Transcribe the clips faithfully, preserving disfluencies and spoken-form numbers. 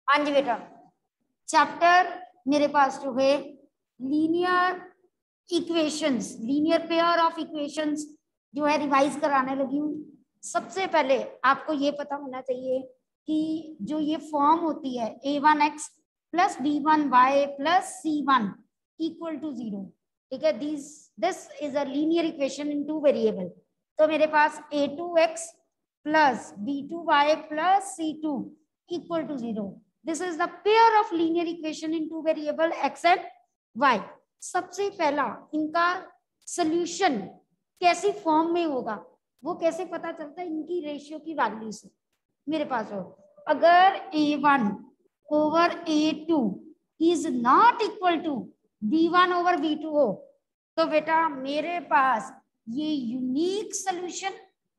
हाँ जी बेटा, चैप्टर मेरे पास जो है linear equations, linear pair of equations जो है रिवाइज कराने लगी हूँ। सबसे पहले आपको ये पता होना चाहिए कि जो ये फॉर्म होती है a one x plus b one y plus c one equal to zero, ठीक है, this this is a linear equation in two variable. तो मेरे पास a two x plus b two y plus c two equal to zero, this is the pair of linear equation in two variable x and y. सबसे पहला इनका solution कैसी form में होगा वो कैसे पता चलता है, इनकी रेशियो की वैल्यू से। मेरे पास हो अगर a one over a two is not equal to b one over b two हो तो बेटा मेरे पास ये यूनिक सॉल्यूशन,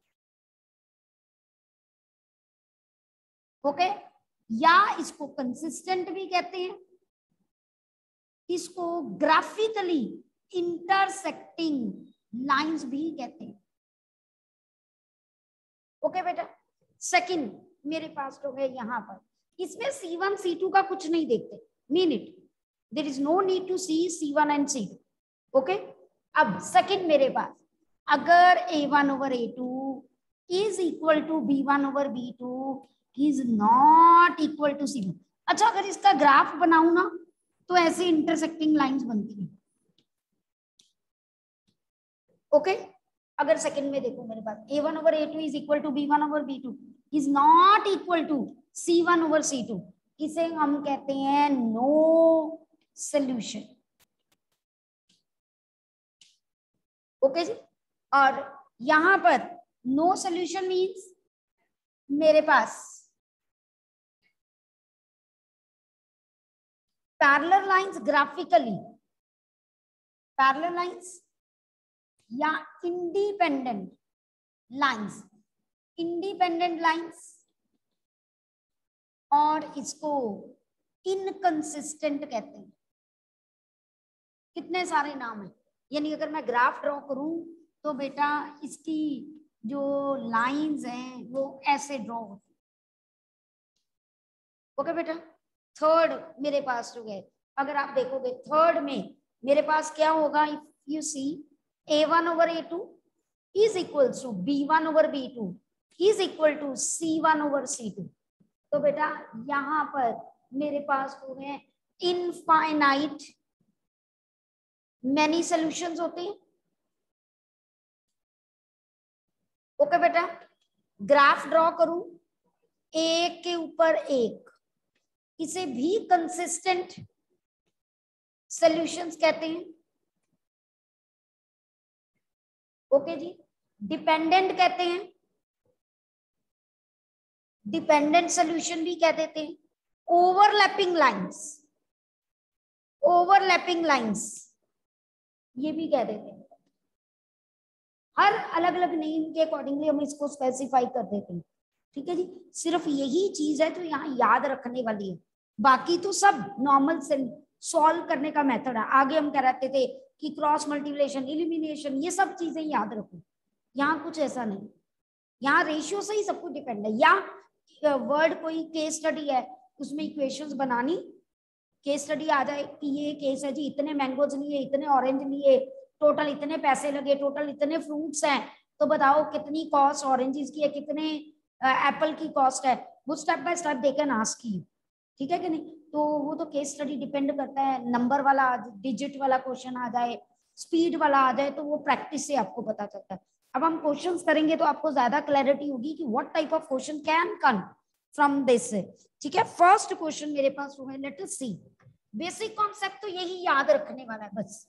ओके, या इसको कंसिस्टेंट भी कहते हैं, इसको ग्राफिकली इंटरसेक्टिंग लाइंस भी कहते हैं। ओके बेटा, सेकंड मेरे पास तो है यहाँ पर, इसमें सी वन सी टू का कुछ नहीं देखते, mean it there is no need to see c one and c two. Okay, अब सेकंड मेरे पास अगर a one over a two is equal to b one over b two is not equal to c one. अच्छा, अगर इसका graph बनाऊं ना तो ऐसे इंटरसेक्टिंग लाइंस बनती हैं। ओके, अगर सेकंड में देखो मेरे पास a one over a two is equal to b one over b two is not equal to c one over c two, इसे हम कहते हैं नो सॉल्यूशन। ओके जी, और यहां पर नो सॉल्यूशन मींस मेरे पास parallel lines graphically, parallel lines या इंडिपेंडेंट लाइंस, इंडिपेंडेंट लाइंस और इसको इनकंसिस्टेंट कहते हैं। कितने सारे नाम हैं, यानी अगर मैं ग्राफ ड्रॉ करूं तो बेटा इसकी जो लाइंस हैं वो ऐसे ड्रॉ होती। ओके बेटा, थर्ड मेरे पास जो है अगर आप देखोगे थर्ड में मेरे पास क्या होगा, if you see a one over a two is equal to b one over b two is equal to c one over c two. तो बेटा यहां पर मेरे पास जो है इनफाइनाइट मैनी सॉल्यूशंस होते हैं। ओके बेटा, ग्राफ ड्रॉ करूं एक के ऊपर एक, इसे भी कंसिस्टेंट सॉल्यूशंस कहते हैं। ओके जी, डिपेंडेंट कहते हैं, डिपेंडेंट सॉल्यूशन भी कह देते हैं। ओवरलैपिंग लाइंस, ओवरलैपिंग लाइंस ये भी कह देते हैं। हर अलग अलग नेम के अकॉर्डिंगली हम इसको स्पेसिफाई कर देते हैं। ठीक है जी, सिर्फ यही चीज है तो यहाँ याद रखने वाली है, बाकी तो सब नॉर्मल से सॉल्व करने का मेथड है। आगे हम कहते थे कि क्रॉस मल्टीप्लिकेशन, एलिमिनेशन, ये सब चीजें याद रखो। यहाँ कुछ ऐसा नहीं, यहाँ रेशियो से ही सब कुछ डिपेंड है। या वर्ड कोई केस स्टडी है उसमें इक्वेशंस बनानी, केस स्टडी आ जाए कि ये केस है जी, इतने मैंगोज लिए, इतने ऑरेंज लिए, टोटल इतने पैसे लगे, टोटल इतने फ्रूट्स हैं, तो बताओ कितनी कॉस्ट ऑरेंजेस की है, कितने एप्पल की कॉस्ट है, वो step by step they can ask you. ठीक है कि नहीं, तो वो तो केस स्टडी डिपेंड करता है। नंबर वाला डिजिट वाला क्वेश्चन आ जाए, स्पीड वाला आ जाए, तो वो प्रैक्टिस से आपको पता चलता है। अब हम क्वेश्चंस करेंगे तो आपको ज्यादा क्लैरिटी होगी कि what type of question can come from this. ठीक है, फर्स्ट क्वेश्चन मेरे पास वो है, let us see. Basic concept तो यही याद रखने वाला है बस।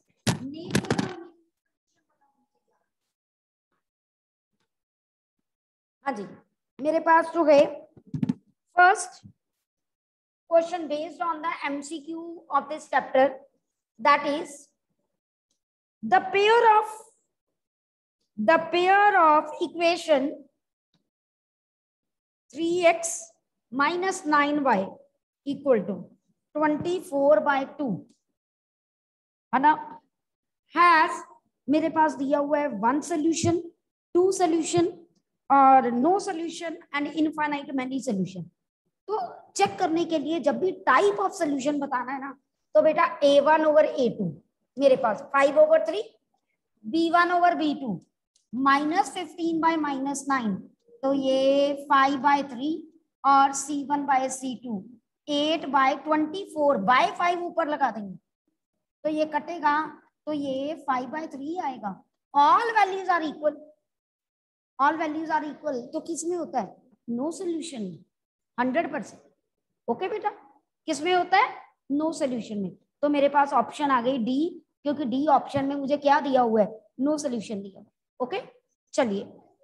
हाँ जी, मेरे पास जो है first question based on the M C Q of this chapter, that is the pair of the pair of equation three x minus nine y equal to twenty-four by two है ना, has मेरे पास दिया हुआ है one solution, two solution और no solution and infinite many solution। तो check करने के लिए जब भी टाइप ऑफ सोल्यूशन बताना है ना, तो बेटा a one over a two मेरे पास five over three, b one over b two minus fifteen by minus nine, तो ये फाइव बाय थ्री और c one by c two eight by twenty four by five ऊपर लगा देंगे तो ये कटेगा, तो ये फाइव बाय थ्री आएगा। All values are equal, all values are equal, तो किस में होता है? नो सोल्यूशन में, हंड्रेड परसेंट। ओके बेटा, किस में होता है? नो सोल्यूशन में। तो मेरे पास ऑप्शन आ गई डी, क्योंकि डी ऑप्शन में मुझे क्या दिया हुआ है? नो सोल्यूशन दिया। ओके चलिए,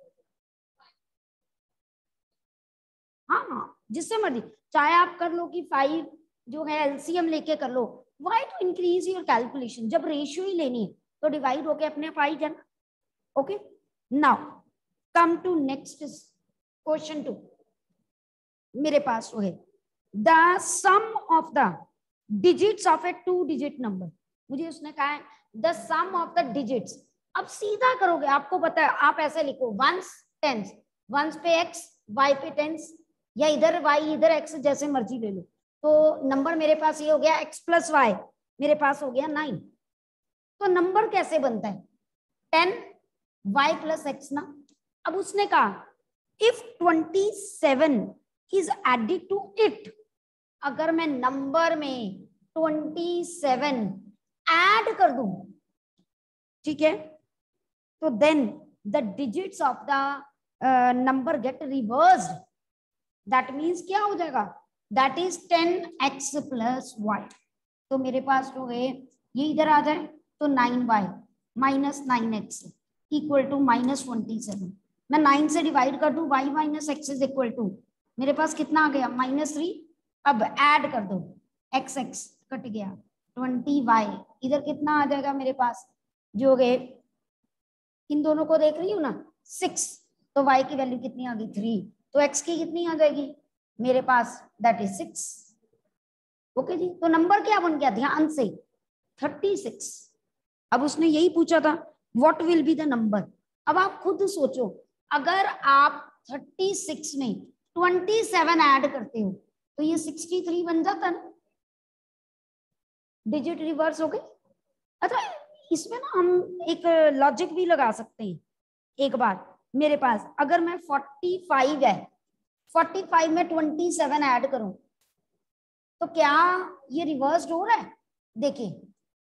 हाँ हाँ जिससे मर्जी, चाहे आप कर लो कि फाइव जो है एलसीएम लेके कर लो, why to increase your calculation, जब रेशियो ही लेनी है तो डिवाइड होके अपने आप आई जाना। Okay now come to next question two, मेरे पास वो है the sum of the digits of a two digit number. मुझे उसने कहा है the sum of the digits. अब सीधा करोगे, आपको पता है, आप ऐसे लिखो वंस टेंस, वंस पे एक्स, वाई पे टेंस, या इधर वाई इधर एक्स, जैसे मर्जी ले लो। तो नंबर मेरे पास ये हो गया एक्स प्लस वाई, मेरे पास हो गया नाइन। तो नंबर कैसे बनता है? टेन वाई प्लस एक्स ना। अब उसने कहा if twenty seven is added to it, अगर मैं नंबर में ट्वेंटी सेवन ऐड कर दूं, ठीक है, तो then the digits of the number get reversed. That means क्या हो जाएगा? That is ten x plus y. तो मेरे पास जो है ये इधर आ जाए तो nine y minus nine x equal to minus twenty seven. मैं नाइन से डिवाइड कर दूं, y minus x is equal to, मेरे पास कितना आ गया? Minus three. अब ऐड कर दो, एक्स एक्स कट गया, ट्वेंटी वाई, इधर कितना आ जाएगा मेरे पास? जो है इन दोनों को देख रही हूँ ना, सिक्स, तो वाई की वैल्यू कितनी आ गई? थ्री, तो एक्स की कितनी आ जाएगी मेरे पास? That is six. ओके जी, तो नंबर क्या बन गया? ध्यान से, थर्टी सिक्स। अब उसने यही पूछा था what will be the number. अब आप खुद सोचो, अगर आप थर्टी सिक्स में ट्वेंटी सेवन ऐड करते हो तो ये सिक्सटी थ्री बन जाता ना, डिजिट रिवर्स हो गए। अच्छा, इसमें ना हम एक लॉजिक भी लगा सकते हैं। एक बार मेरे पास अगर मैं फोर्टी फाइव है, फोर्टी फाइव में ट्वेंटी सेवन ऐड करूं तो क्या ये रिवर्स्ड हो रहा है? देखिए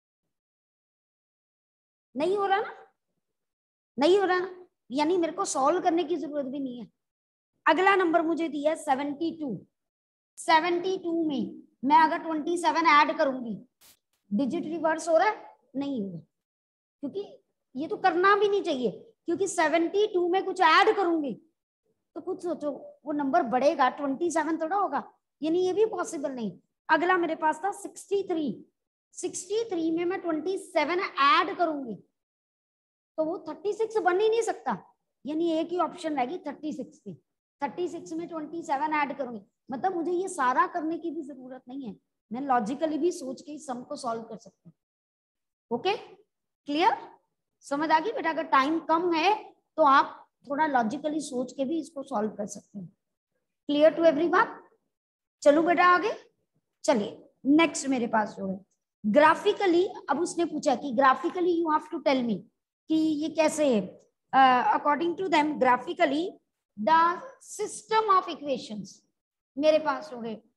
नहीं हो रहा ना, नहीं हो रहा ना, यानी मेरे को सॉल्व करने की जरूरत भी नहीं है। अगला नंबर मुझे दिया है सेवेंटी टू, सेवेंटी टू में मैं अगर ट्वेंटी सेवन ऐड करूंगी, डिजिट रिवर्स हो रहा है? नहीं हो रहा, क्योंकि ये तो करना भी नहीं चाहिए, क्योंकि सेवेंटी टू में कुछ ऐड करूंगी तो कुछ सोचो वो नंबर बढ़ेगा, ट्वेंटी सेवन थोड़ा होगा, यानी ये भी पॉसिबल नहीं। अगला मेरे पास था सिक्सटी थ्री, सिक्सटी थ्री में मैं ट्वेंटी सेवन ऐड करूंगी तो वो थर्टी सिक्स बन ही नहीं सकता, यानी एक ही ऑप्शन रहेगी थर्टी सिक्स की। थर्टी सिक्स में ट्वेंटी सेवन ऐड करूंगी, मतलब मुझे ये सारा करने की भी जरूरत नहीं है, मैं लॉजिकली भी सोच के इस सम को सॉल्व कर सकती हूँ। ओके क्लियर, समझ आ गई बेटा? अगर टाइम कम है तो आप थोड़ा लॉजिकली सोच के भी इसको सॉल्व कर सकते हैं। Clear to everyone? चलो बेटा आगे चलिए, नेक्स्ट मेरे पास जो है ग्राफिकली। अब उसने पूछा कि graphically you have to tell me कि ये कैसे है। According to them graphically the system of equations मेरे पास हो गए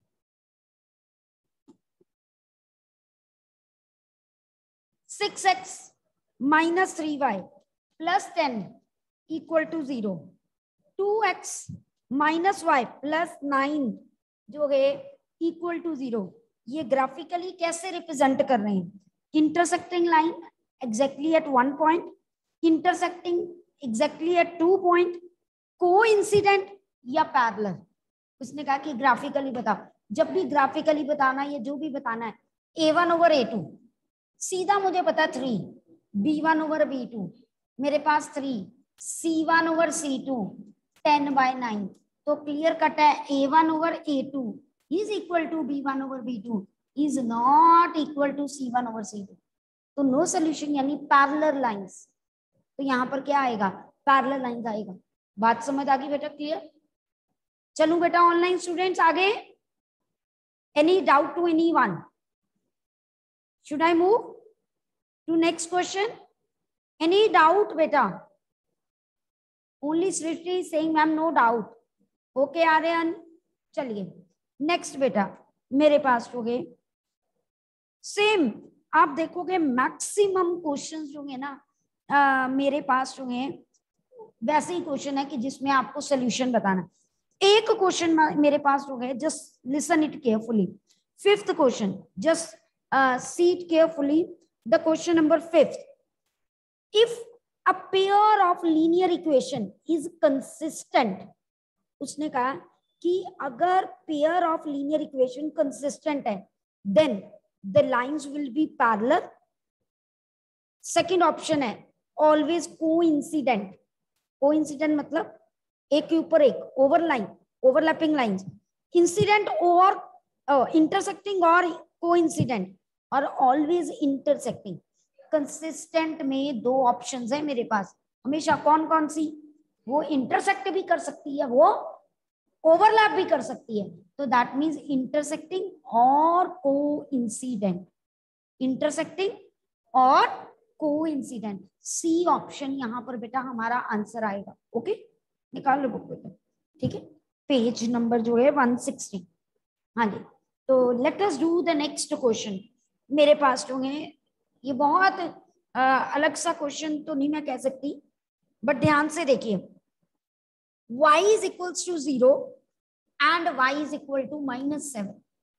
six x minus three y plus ten equal to zero, two x minus y plus nine जो है इक्वल टू जीरो। ये ग्राफिकली कैसे रिप्रेजेंट कर रहे हैं? Intersecting line exactly at one point, intersecting exactly at two point, coincident या parallel. उसने कहा कि ग्राफिकली बताओ। जब भी ग्राफिकली बताना, ये जो भी बताना है, a one over a two, सीधा मुझे पता three, b one over b two, मेरे पास three, c one over c two, ten by nine. तो क्लियर कट है, a one over a two is equal to b one over b two is not equal to c one over c two। तो no solution, यानी parallel lines. तो यहाँ पर क्या आएगा? Parallel lines आएगा। बात समझ आ गई बेटा? क्लियर? चलूं बेटा ऑनलाइन स्टूडेंट्स आगे? Any doubt to any one? Should I move to next question? Any doubt बेटा? Only Srishti saying ma'am no doubt. Okay Aryan, चलिए नेक्स्ट बेटा मेरे पास हो गए सेम. आप देखोगे मैक्सिमम क्वेश्चंस जो है ना आ, मेरे पास जो है वैसे ही क्वेश्चन है कि जिसमें आपको सोल्यूशन बताना. एक क्वेश्चन मेरे पास जो है, just listen it carefully. Fifth question, just see it carefully. The question number fifth. If a pair of linear equation is consistent. उसने कहा कि अगर pair of linear equation consistent है then the lines will be parallel. Second option है always coincident. Coincident मतलब एक के ऊपर एक, ओवरलाइन, ओवरलैपिंग लाइंस. इंसिडेंट और इंटरसेक्टिंग और कोइंसिडेंट और ऑलवेज इंटरसेक्टिंग. कंसिस्टेंट में दो ऑप्शंस है मेरे पास हमेशा. कौन कौन सी? वो इंटरसेक्ट भी कर सकती है, वो ओवरलैप भी कर सकती है. तो दैट मींस इंटरसेक्टिंग और कोइंसिडेंट. इंटरसेक्टिंग और कोइंसिडेंट. सी ऑप्शन यहां पर बेटा हमारा आंसर आएगा. ओके, निकाल लो बुक बेटा. ठीक है, पेज नंबर जो है वन सिक्सटी. हाँ जी, तो let us do the next question. मेरे पास जो है ये बहुत आ, अलग सा क्वेश्चन तो नहीं मैं कह सकती, बट ध्यान से देखिए. y is equals to zero and y is equal to minus seven.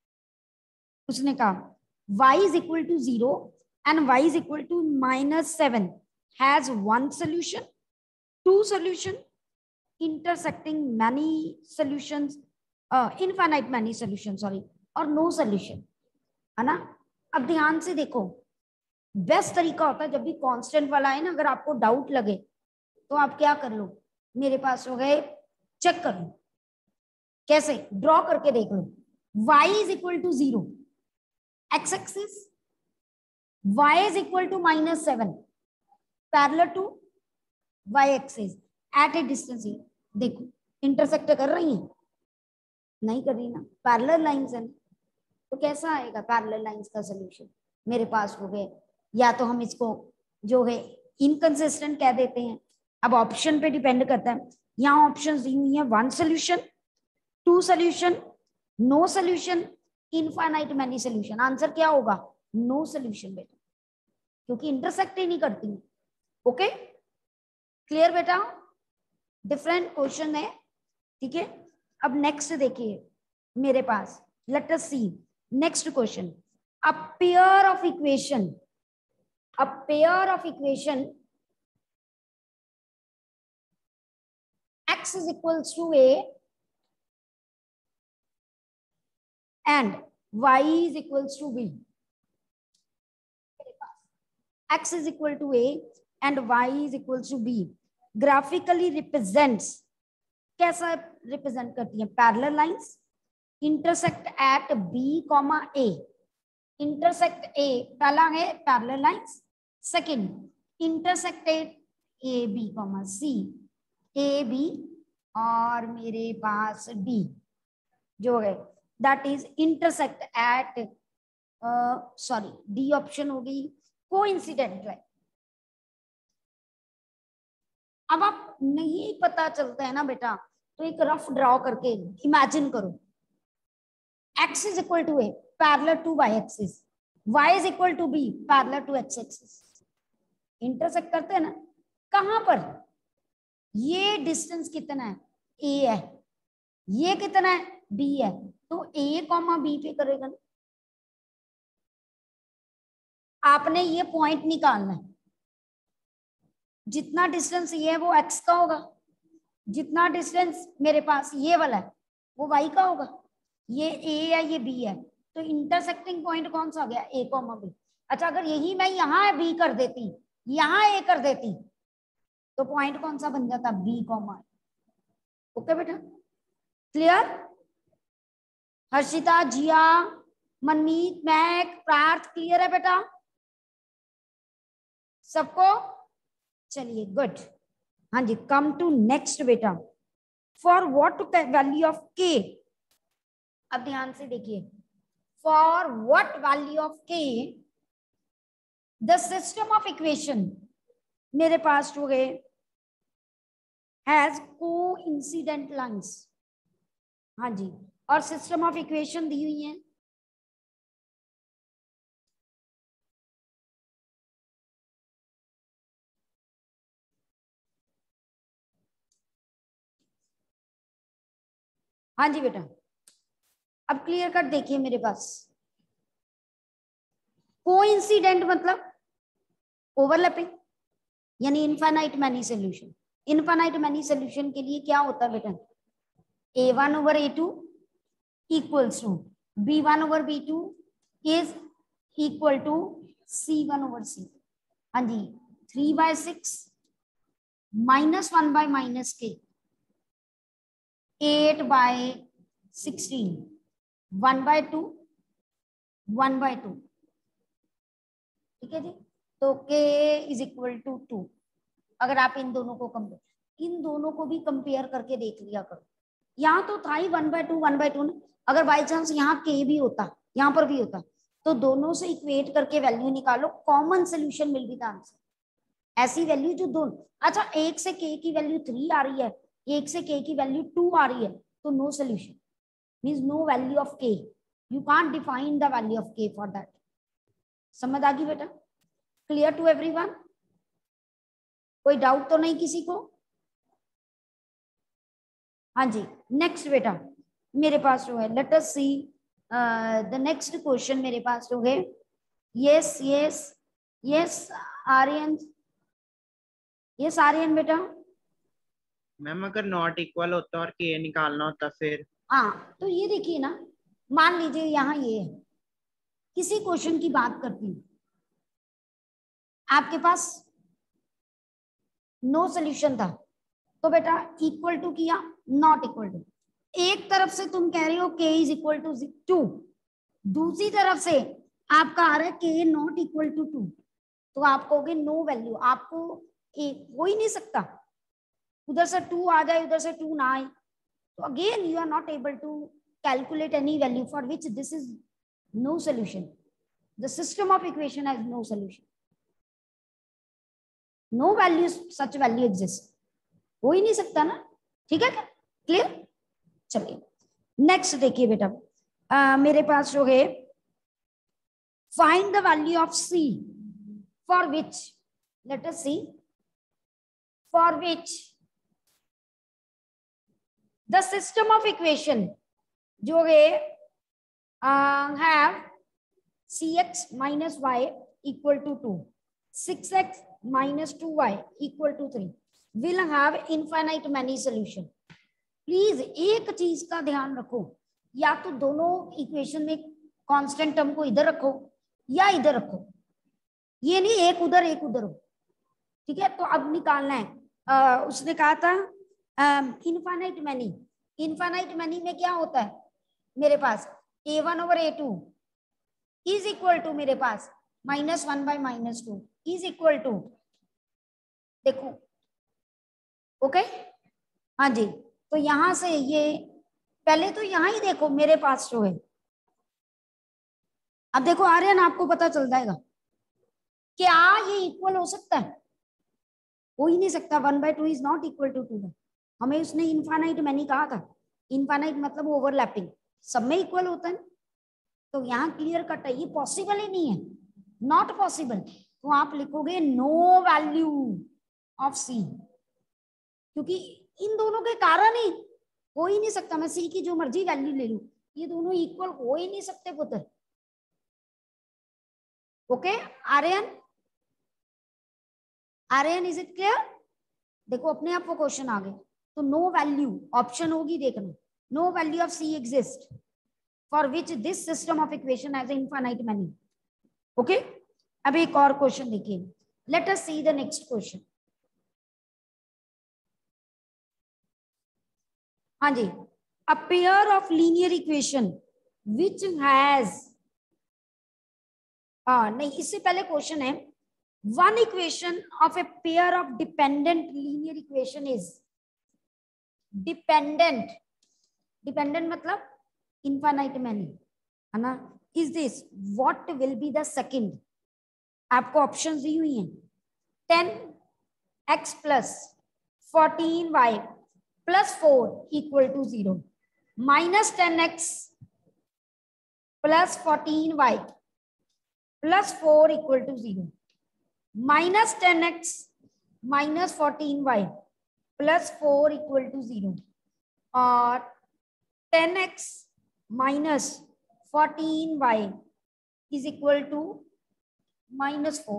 उसने कहा y is equal to zero and y is equal to minus seven has one solution, two solution, intersecting many solutions, uh, infinite many solutions, sorry, और no solution, है ना. अब ध्यान से देखो, best तरीका होता है जब भी कांस्टेंट वाला है ना, अगर आपको डाउट लगे तो आप क्या कर लो, मेरे पास हो गए, चेक कर लो. कैसे? ड्रॉ करके देख लो. y is equal to zero, x axis, y is equal to minus seven, parallel to y axis at a distance. देखो इंटरसेक्ट कर रही है? नहीं कर रही ना, पैरेलल लाइंस है. तो कैसा आएगा पैरेलल लाइंस का सॉल्यूशन? मेरे पास हो गए, या तो हम इसको जो है इनकंसिस्टेंट कह देते हैं. अब ऑप्शन पे डिपेंड करता है. यहाँ ऑप्शंस दी हुई है, one solution, two solution, no solution, infinite many solution. Answer क्या होगा? नो सॉल्यूशन बेटा, क्योंकि इंटरसेक्ट ही नहीं करती. ओके, क्लियर बेटा? डिफरेंट क्वेश्चन है. ठीक है, अब नेक्स्ट देखिए मेरे पास. Let us see next question. A pair of equation, a pair of equation x is equals to a and y is equals to b. X is equal to a and y is equals to b. Graphically represents, कैसा represent करती है? Parallel lines intersect at b comma a. Intersect a पहला है parallel lines, second intersect at a b comma c, a b और मेरे पास d जो है that is intersect at, sorry d option हो गई कोइंसिडेंट लाइन. अब आप नहीं पता चलता है ना बेटा, तो एक रफ ड्रॉ करके इमेजिन करो. x is equal to a parallel to y axis, y is equal to b parallel to x axis. Intersect करते हैं ना, कहां पर? ये डिस्टेंस कितना है? a है. ये कितना है? b है. तो a कॉमा b पे करेगा ना. आपने ये पॉइंट निकालना है. जितना डिस्टेंस ये है वो x का होगा, जितना डिस्टेंस मेरे पास ये वाला है वो y का होगा. ये a है, ये b है. तो इंटरसेक्टिंग पॉइंट कौन सा हो गया? a comma b. अच्छा, अगर यही मैं यहाँ b कर देती, यहाँ a कर देती, तो पॉइंट कौन सा बन जाता? b comma. ओके बेटा, क्लियर? हर्षिता, जिया, मनमीत, मैक, प्रार्थ, क्लियर है बेटा सबको? चलिए गुड. हाँ जी, कम टू नेक्स्ट बेटा. For what value of k, अब ध्यान से देखिए, for what value of k the system of equation मेरे पास हो गए हैज कोइंसिडेंट लाइंस। हाँ जी, और सिस्टम ऑफ इक्वेशन दी हुई है, हाँ जी बेटा। अब क्लियर कट देखिए मेरे पास, कोइंसिडेंट मतलब ओवरलैपिंग, यानी infinite many solution. Infinite many solution के लिए क्या होता है बेटा, a one over a two equals to b one over b two is equal to c one over c. हाँ जी, three by six minus one by minus k, eight by sixteen, one by two, one by two, ठीक है जी। तो k is equal to two. अगर आप इन दोनों को कंपेयर, इन दोनों को भी कंपेयर करके देख लिया करो। यहाँ तो था ही one by two one by two ना, अगर बाई चांस यहाँ k भी होता, यहाँ पर भी होता, तो दोनों से इक्वेट करके वैल्यू निकालो, कॉमन सोल्यूशन मिल भी था आंसर। ऐसी वैल्यू जो दोनों, अच्छा एक से k की वैल्यू थ्री आ रही है, एक से k की वैल्यू टू आ रही है, तो no solution, means no value of k। You can't define the value of k for that. समझ आ गई बेटा? Clear to everyone? कोई डाउट तो नहीं किसी को? हाँ जी, नेक्स्ट बेटा मेरे पास जो है, let us see the next question मेरे पास जो है, yes yes yes Aryan, yes Aryan बेटा। मैम अगर नॉट इक्वल होता और के निकालना होता फिर? हाँ तो ये देखिए ना, मान लीजिए यहाँ ये है, किसी क्वेश्चन की बात करती हूँ, आपके पास नो सोल्यूशन था, तो बेटा इक्वल टू किया, नॉट इक्वल टू। एक तरफ से तुम कह रहे हो k is equal to two, दूसरी तरफ से आपका आ रहा है k not equal to two, तो आप कहोगे नो वैल्यू, आपको एक हो ही नहीं सकता, उधर से टू आ जाए उधर से टू ना आए, तो again you are not able to calculate any value for which this is no solution, the system of equation has no solution, no value such value exist, हो ही नहीं सकता ना। ठीक है क्या? क्लियर? चलिए नेक्स्ट देखिए बेटा, आ, मेरे पास जो है, find the value of c for which, let us see, for which the system of equation जो है have cx minus y equal to two, six x minus two y equal to three, will have infinite many solution. Please एक चीज का ध्यान रखो, या तो दोनों इक्वेशन में कांस्टेंट टर्म को इधर रखो या इधर रखो, ये नहीं एक उधर एक उधर हो। ठीक है, तो अब निकालना है, आ, उसने कहा था इनफाइनाइट मैनी, इनफाइनाइट मैनी में क्या होता है मेरे पास, a one over a two is equal to मेरे पास minus one by minus two is equal to, देखो ओके okay? हाँ जी, तो यहां से ये पहले तो यहां ही देखो मेरे पास जो है, अब देखो आर्यन आपको पता चल जाएगा क्या ये इक्वल हो सकता है, हो ही नहीं सकता, one by two is not equal to two. हमें उसने इनफाइनाइट मैंने कहा था, इनफाइनाइट मतलब ओवरलैपिंग, सब में इक्वल होता है, तो यहाँ क्लियर कट है, ये पॉसिबल ही नहीं है, नॉट पॉसिबल। तो आप लिखोगे नो वैल्यू ऑफ सी, क्योंकि इन दोनों के कारण ही हो ही नहीं सकता, मैं सी की जो मर्जी वैल्यू ले लूं, ये दोनों इक्वल हो ही नहीं सकते पुत्र। Okay Aryan, Aryan is it clear? देखो अपने आप वो क्वेश्चन आ गए, तो नो वैल्यू ऑप्शन होगी देखना, no value of c exist for which this system of equation has infinite many. Okay, अब एक और क्वेश्चन देखिए, let us see the next question. हाँ जी, a pair of linear equation which has, ah नहीं इससे पहले क्वेश्चन है, one equation of a pair of dependent linear equation is, dependent, dependent मतलब इनफाइनाइट मैनी है ना, is this what will be the second, आपको ऑप्शंस दी हुई हैं ten x plus fourteen y plus four equal to zero, minus ten x plus fourteen y plus four equal to zero, minus ten x minus fourteen y plus four equal to zero, और ten x minus fourteen y is equal to minus four.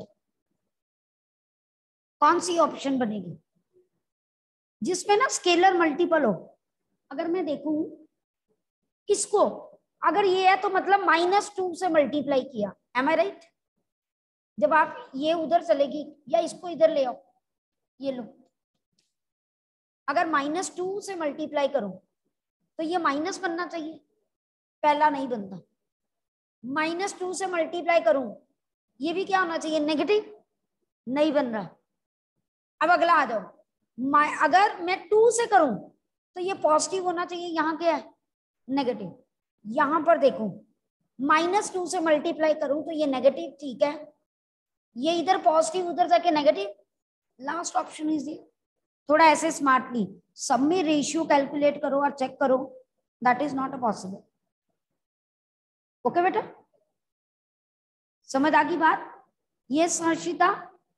कौन सी option बनेगी जिसमें ना scalar multiple हो? अगर मैं देखूं इसको, अगर ये है तो मतलब माइनस टू से मल्टीप्लाई किया, एम आई राइट? जब आप ये उधर चलेगी या इसको इधर ले आओ, ये लो, अगर माइनस टू से मल्टीप्लाई करो तो ये माइनस बनना चाहिए, पहला नहीं बनता। माइनस टू से मल्टीप्लाई करूं ये भी क्या होना चाहिए, नेगेटिव, नहीं बन रहा। अब अगला आ जाओ, अगर मैं टू से करूं तो ये पॉजिटिव होना चाहिए, यहाँ क्या है नेगेटिव। यहां पर देखो माइनस टू से मल्टीप्लाई करूं तो ये नेगेटिव, ठीक है, ये इधर पॉजिटिव उधर जाके नेगेटिव, लास्ट ऑप्शन इज ये। थोड़ा ऐसे स्मार्टली सब में रेशियो कैलकुलेट करो और चेक करो, that is not possible. Okay बेटा, समझ आ गई बात? ये सर्षिता,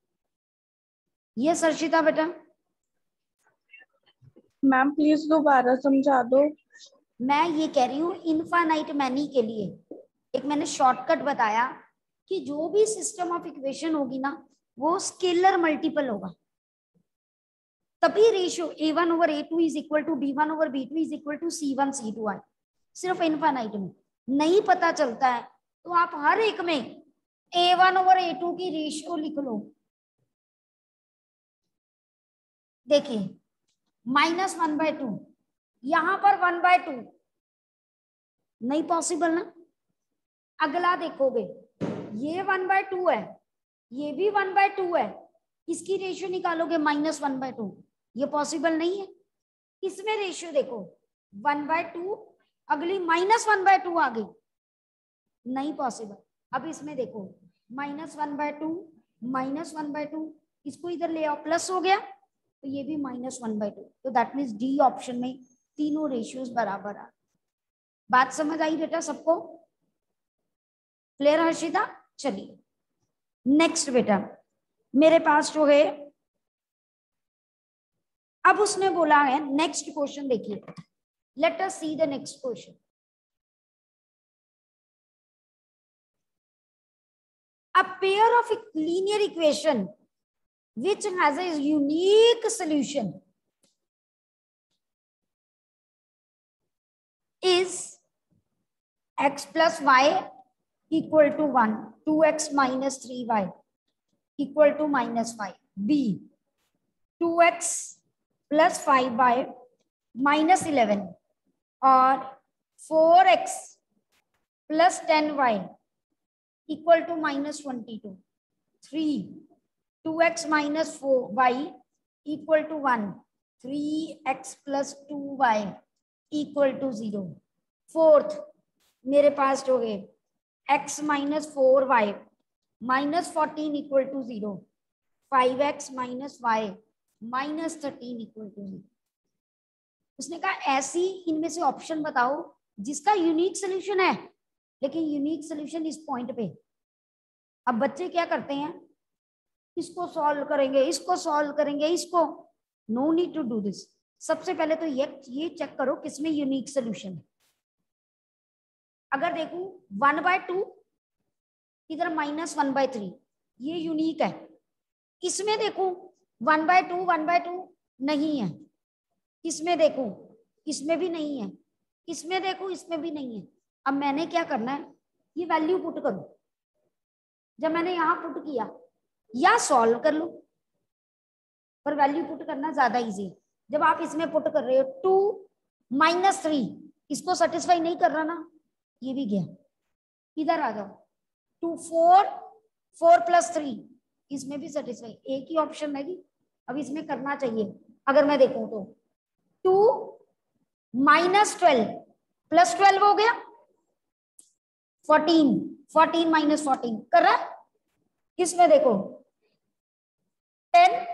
ये सर्षिता बेटा। मैम प्लीज दोबारा समझा दो। मैं ये कह रही हूँ इनफाइनाइट मैनी के लिए एक मैंने शॉर्टकट बताया कि जो भी सिस्टम ऑफ इक्वेशन होगी ना वो स्केलर मल्टीपल होगा, तभी ratio a one over a two is equal to b one over b two is equal to c one c two आए। सिर्फ इनफाइनाइट में नहीं पता चलता है तो आप हर एक में a one over a two की रेशियो लिख लो। देखिए माइनस वन बाय टू, यहां पर वन बाय टू नहीं पॉसिबल ना। अगला देखोगे ये वन बाय टू है, ये भी वन बाय टू है, इसकी रेशियो निकालोगे माइनस वन बाय टू, ये पॉसिबल नहीं है। इसमें रेशियो देखो वन बाय टू, अगली माइनस वन बाय टू आ गई, नहीं पॉसिबल। अब इसमें देखो minus one by two minus one by two, इसको इधर ले आओ, प्लस हो गया, तो ये भी माइनस वन बाय टू, तो दैट मीन्स डी ऑप्शन में तीनों रेशियोज बराबर आ। बात समझ आई बेटा सबको? क्लियर हर्षिता? चलिए नेक्स्ट बेटा, मेरे पास जो है अब उसने बोला है नेक्स्ट क्वेश्चन, देखिए let us see the next question. A pair of linear equation which has a unique solution is x plus y equal to one, two x minus three y equal to minus five. B, two x plus five y minus eleven और four x plus ten y equal to minus twenty-two. Three, two x minus four y equal to one. Three x plus two y equal to zero. Fourth, मेरे पास जो है x minus four y minus fourteen equal to zero. Five x minus y minus thirteen equal to zero. उसने कहा ऐसी इनमें से option बताओ जिसका यूनिक सोल्यूशन है, लेकिन यूनिक सोल्यूशन इस पॉइंट पे। अब बच्चे क्या करते हैं, इसको सॉल्व करेंगे, इसको सॉल्व करेंगे, इसको, no need to do this. सबसे पहले तो ये ये चेक करो किसमें यूनिक सोल्यूशन है। अगर देखूं वन बाय टू इधर माइनस वन बाय थ्री, ये यूनिक है। इसमें देखूं one by two one by two नहीं है, इसमें देखूं इसमें भी नहीं है, इसमें देखूं इसमें भी नहीं है। अब मैंने क्या करना है, ये वैल्यू पुट करो। जब मैंने यहां पुट किया या सॉल्व कर लो, पर वैल्यू पुट करना ज्यादा इजी है। जब आप इसमें पुट कर रहे हो टू माइनस थ्री, इसको सेटिस्फाई नहीं कर रहा ना, ये भी गया। इधर आ जाओ, two four four plus three, इसमें भी सेटिस्फाई, एक ही ऑप्शन है। अब इसमें करना चाहिए अगर मैं देखूं तो two minus twelve plus twelve हो गया फोर्टीन, फोर्टीन माइनस फोर्टीन कर रहा है किसमें देखो, ten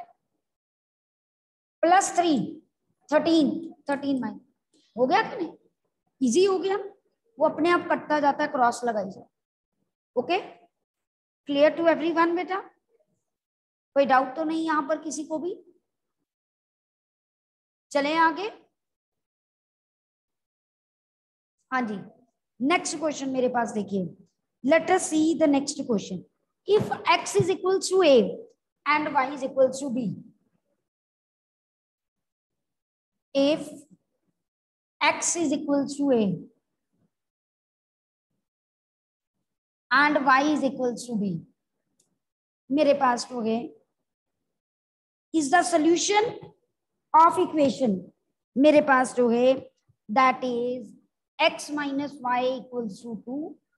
plus three thirteen, thirteen minus हो गया कि नहीं, इजी हो गया, वो अपने आप कटता जाता है, क्रॉस लगाई जाए। ओके, क्लियर टू एवरीवन बेटा, कोई डाउट तो नहीं यहां पर किसी को भी? चलें आगे। हाँ जी, नेक्स्ट क्वेश्चन मेरे पास देखिए, let us see the next question. If x is equal to a and y is equal to b, if x is equal to a and y is equal to b, मेरे पास हो गए is the solution of equation, मेरे पास जो है that is x minus y equals to two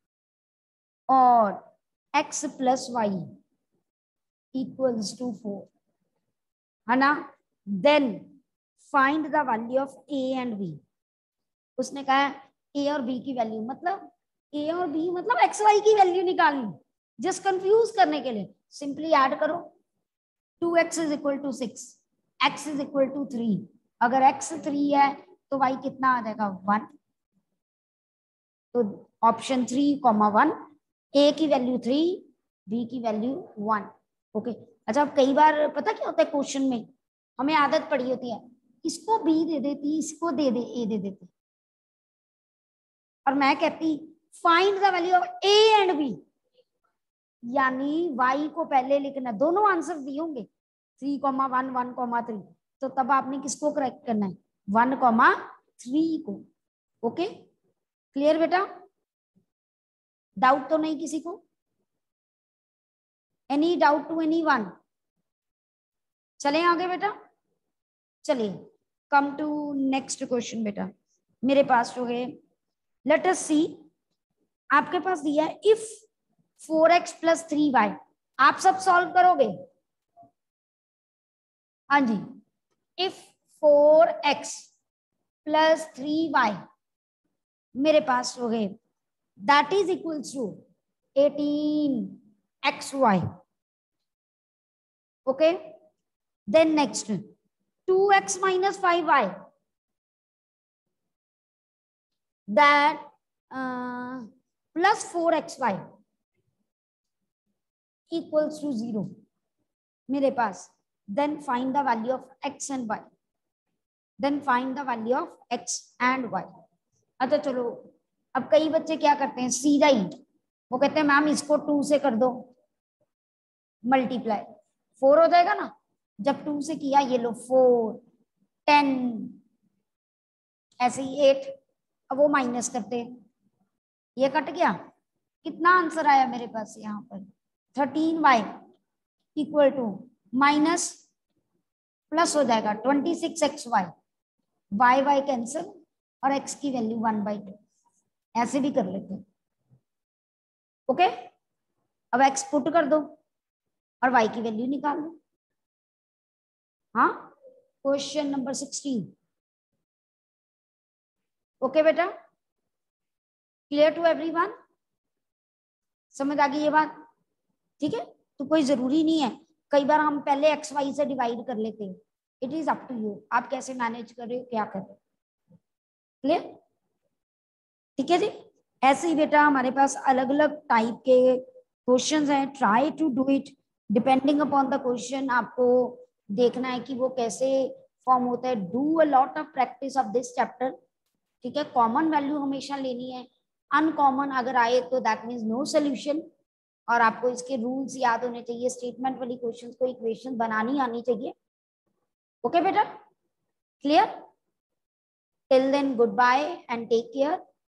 और x plus y equals to four, है ना? Then find the value of a and b. उसने कहा a और b की वैल्यू, मतलब a और b मतलब x y की वैल्यू निकालनी, जस्ट कंफ्यूज करने के लिए सिंपली ऐड करो। Two x is equal to six, x is equal to three, अगर x थ्री है तो y कितना आ जाएगा वन, तो option three comma one, a की वैल्यू थ्री, b की वैल्यू वन। ओके, अच्छा अब कई बार पता क्या होता है क्वेश्चन में, हमें आदत पड़ी होती है इसको b दे देती, इसको दे दे a दे देती, और मैं कहती find the value of a and b, यानी y को पहले लिखना, दोनों आंसर दिए होंगे three comma one, one comma three, तो तब आपने किसको करेक्ट करना है, वन कॉमा थ्री को। ओके, क्लियर बेटा, डाउट तो नहीं किसी को? Any doubt to any one? चले आगे बेटा, चलिए कम टू नेक्स्ट क्वेश्चन बेटा, मेरे पास जो है लेट अस सी, आपके पास दिया है if four x plus three y, आप सब सॉल्व करोगे? हाँ जी, if four x plus three y मेरे पास हो गए that is equal to eighteen x y. Okay, then next two x minus five y, that plus four x y equals to zero मेरे पास, then find the value of x and y, then find the value of x and y। अच्छा चलो, अब कई बच्चे क्या करते हैं सीधा ही, वो कहते हैं मैम इसको टू से कर दो मल्टीप्लाई, फोर हो जाएगा ना, जब टू से किया ये लो फोर, टेन, ऐसे ही एट, अब वो माइनस करते हैं, ये कट गया, कितना आंसर आया मेरे पास यहाँ पर, thirteen y equal to minus plus हो जाएगा twenty six x y, y y cancel और x की वैल्यू वन बाई टू, ऐसे भी कर लेते हैं। ओके, अब x पुट कर दो और y की वैल्यू निकाल लो। हाँ, क्वेश्चन नंबर सिक्सटीन। ओके बेटा, क्लियर टू एवरीवन, समझ आ गई ये बात? ठीक है, तो कोई जरूरी नहीं है, कई बार हम पहले एक्स वाई से डिवाइड कर लेते हैं, it is up to you, आप कैसे मैनेज कर रहे हो, क्या कर रहे हो। क्लियर? ठीक है जी, ऐसे ही बेटा हमारे पास अलग अलग टाइप के क्वेश्चंस हैं, try to do it depending upon the question, आपको देखना है कि वो कैसे फॉर्म होता है। Do a lot of practice of this chapter, ठीक है, कॉमन वैल्यू हमेशा लेनी है, अनकॉमन अगर आए तो दैट मीन्स नो सोल्यूशन, और आपको इसके रूल्स याद होने चाहिए, स्टेटमेंट वाली क्वेश्चंस को इक्वेशन बनानी आनी चाहिए। ओके बेटा, clear? Till then goodbye and take care.